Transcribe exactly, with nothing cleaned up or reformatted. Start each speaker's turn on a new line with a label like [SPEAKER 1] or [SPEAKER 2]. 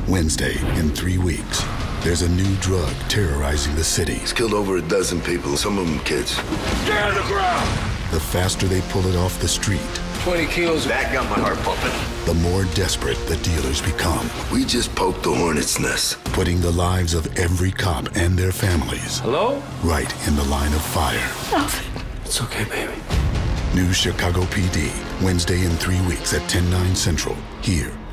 [SPEAKER 1] Wednesday, in three weeks, there's a new drug terrorizing the city.
[SPEAKER 2] It's killed over a dozen people, some of them kids.
[SPEAKER 3] Get on the ground!
[SPEAKER 1] The faster they pull it off the street,
[SPEAKER 3] twenty kilos, that got my heart pumping.
[SPEAKER 1] the more desperate the dealers become.
[SPEAKER 2] We just poked the hornet's nest.
[SPEAKER 1] Putting the lives of every cop and their families
[SPEAKER 3] Hello?
[SPEAKER 1] right in the line of fire.
[SPEAKER 4] Alfred.
[SPEAKER 3] It's okay, baby.
[SPEAKER 1] New Chicago P D, Wednesday in three weeks at ten, nine central, here